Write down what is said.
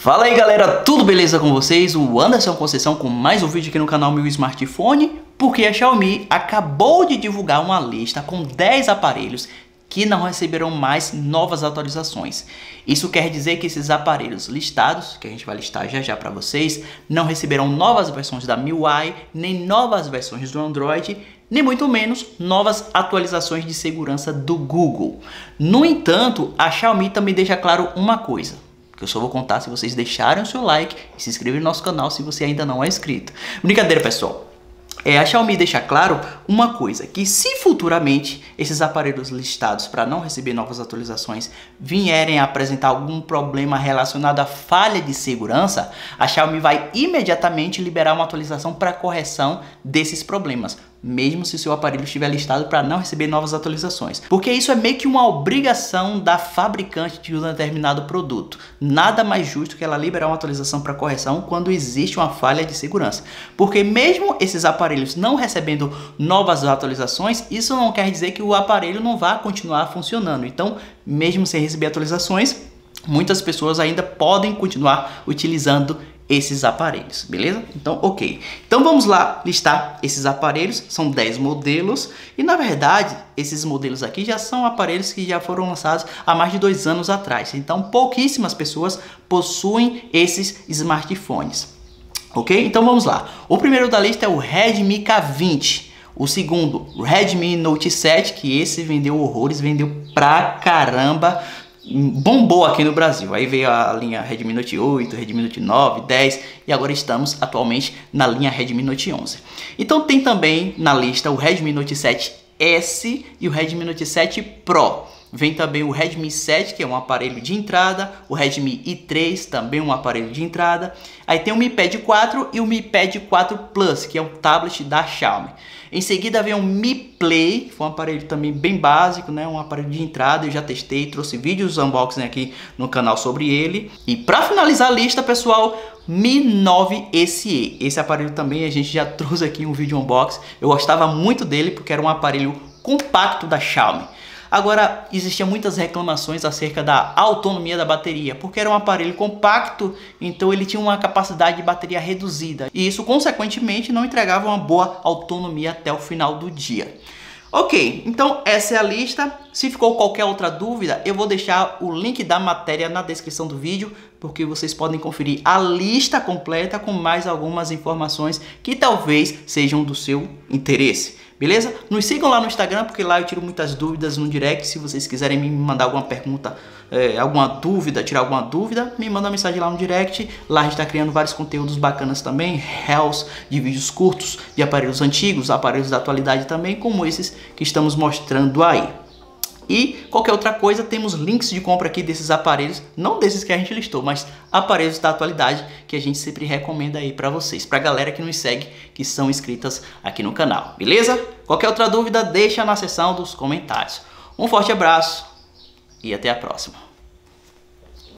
Fala aí galera, tudo beleza com vocês? O Anderson Conceição com mais um vídeo aqui no canal Meu Smartphone, porque a Xiaomi acabou de divulgar uma lista com 10 aparelhos que não receberão mais novas atualizações. Isso quer dizer que esses aparelhos listados, que a gente vai listar já já para vocês, não receberão novas versões da MIUI, nem novas versões do Android, nem muito menos novas atualizações de segurança do Google. No entanto, a Xiaomi também deixa claro uma coisa, que eu só vou contar se vocês deixarem o seu like e se inscreverem no nosso canal se você ainda não é inscrito. Brincadeira, pessoal. A Xiaomi deixa claro uma coisa, que se futuramente esses aparelhos listados para não receber novas atualizações vierem a apresentar algum problema relacionado à falha de segurança, a Xiaomi vai imediatamente liberar uma atualização para correção desses problemas, mesmo se o seu aparelho estiver listado para não receber novas atualizações. Porque isso é meio que uma obrigação da fabricante de um determinado produto. Nada mais justo que ela liberar uma atualização para correção quando existe uma falha de segurança. Porque mesmo esses aparelhos não recebendo novas atualizações, isso não quer dizer que o aparelho não vá continuar funcionando. Então, mesmo sem receber atualizações, muitas pessoas ainda podem continuar utilizando esses aparelhos, beleza? Então, ok. Então vamos lá listar esses aparelhos, são 10 modelos e na verdade esses modelos aqui já são aparelhos que já foram lançados há mais de 2 anos atrás, então pouquíssimas pessoas possuem esses smartphones, ok? Então vamos lá. O primeiro da lista é o Redmi K20. O segundo, o Redmi Note 7, que esse vendeu horrores, vendeu pra caramba, bombou aqui no Brasil. Aí veio a linha Redmi Note 8, Redmi Note 9, 10 e agora estamos atualmente na linha Redmi Note 11. Então tem também na lista o Redmi Note 7S e o Redmi Note 7 Pro. Vem também o Redmi 7, que é um aparelho de entrada, o Redmi i3, também um aparelho de entrada. Aí tem o Mi Pad 4 e o Mi Pad 4 Plus, que é um tablet da Xiaomi. Em seguida vem o Mi Play, que foi um aparelho também bem básico, né? Um aparelho de entrada, eu já testei, trouxe vídeos unboxing aqui no canal sobre ele. E para finalizar a lista, pessoal, Mi 9 SE. Esse aparelho também a gente já trouxe aqui um vídeo unboxing. Eu gostava muito dele porque era um aparelho compacto da Xiaomi. Agora, existiam muitas reclamações acerca da autonomia da bateria, porque era um aparelho compacto, então ele tinha uma capacidade de bateria reduzida. E isso, consequentemente, não entregava uma boa autonomia até o final do dia. Ok, então essa é a lista. Se ficou qualquer outra dúvida, eu vou deixar o link da matéria na descrição do vídeo, porque vocês podem conferir a lista completa com mais algumas informações que talvez sejam do seu interesse. Beleza? Nos sigam lá no Instagram, porque lá eu tiro muitas dúvidas no direct. Se vocês quiserem me mandar alguma pergunta, alguma dúvida, tirar alguma dúvida, me manda uma mensagem lá no direct. Lá a gente está criando vários conteúdos bacanas também, reels de vídeos curtos, de aparelhos antigos, aparelhos da atualidade também, como esses que estamos mostrando aí. E qualquer outra coisa, temos links de compra aqui desses aparelhos, não desses que a gente listou, mas aparelhos da atualidade que a gente sempre recomenda aí pra vocês, pra galera que nos segue, que são inscritas aqui no canal, beleza? Qualquer outra dúvida, deixa na seção dos comentários. Um forte abraço e até a próxima.